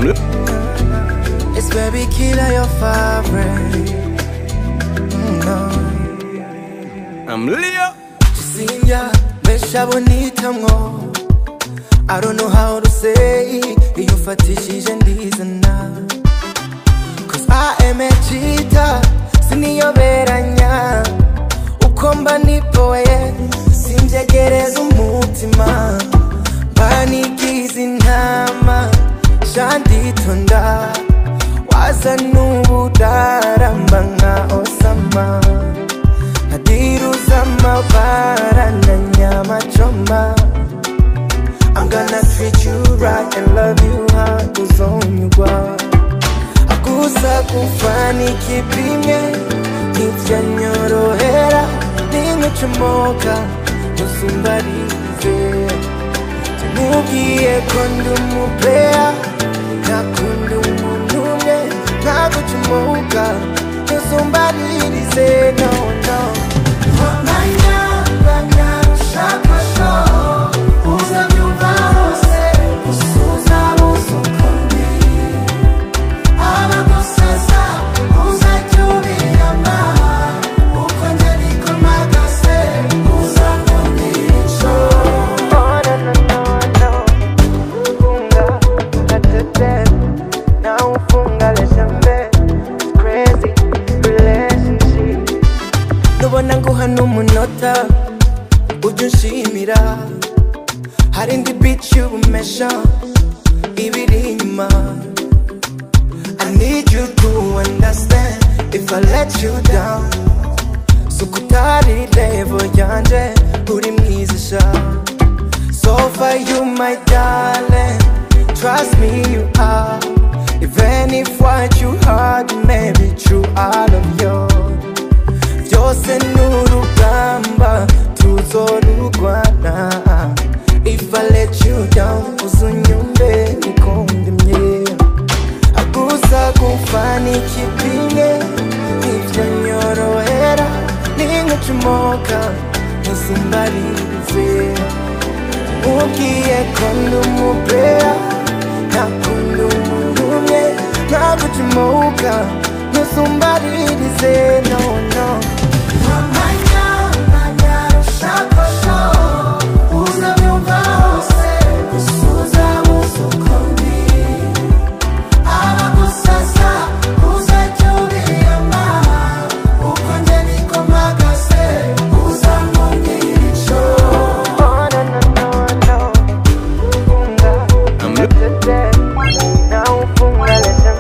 It's baby killer your favorite. No. I'm Leo. Sinja, mesha bonita ngo. I don't know how to say iyo fatishije ndizana. Cause I am a cheater, siniyoberanya. Ukomba nipoye, sinjegereza umutima. Banigize intama, shanditonda. Waza n'ubudaramba nka Osama. Hadiruza amabara na nyama choma. I'm gonna treat you right and love you hard uzonyugwa. Akusa kufani kipimye, ntivyanyorohera. Ningucomoka, ntusumbarize. Mubwiye ko ndi umupea, nakunda umuntu umwe. Ntagucomoka, ntusumbaririze. No, no. Nubona nguha n'umunota ujya unshimira. Hari indi beat y'ubumesha ibiri inyuma. I need you to understand if I let you down. Suko utari level yanje uri mwiza sha. So far you my darling, trust me you are. Even if what you heard may be true, I love you. Byose n'urugamba tuzorugwana. If I let you down uzunyumve nikondimye. Agusa kufani kipinge, ntivyanyorohera. Ningucomoka, ntusumbarize. Mubwiye ko ndi umupea, nakunda umuntu umwe. Ntagucomoka, ntusumbaririze. No, no. Now funga